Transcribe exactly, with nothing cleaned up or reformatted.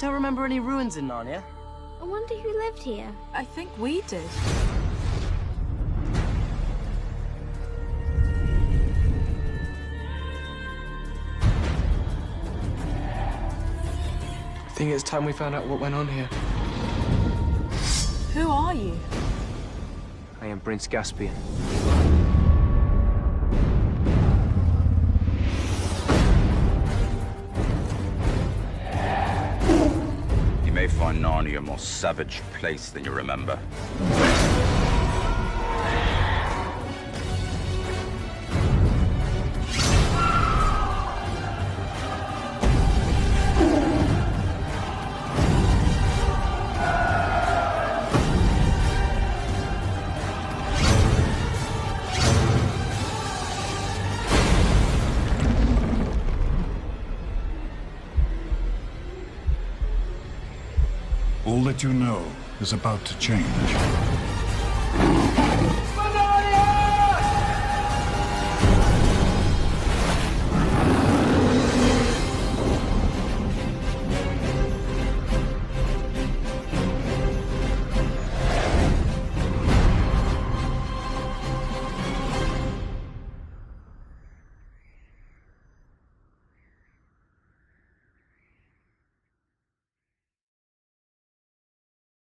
don't remember any ruins in Narnia. I wonder who lived here. I think we did. I think it's time we found out what went on here. Who are you? I am Prince Caspian. You may find Narnia a more savage place than you remember. All that you know is about to change.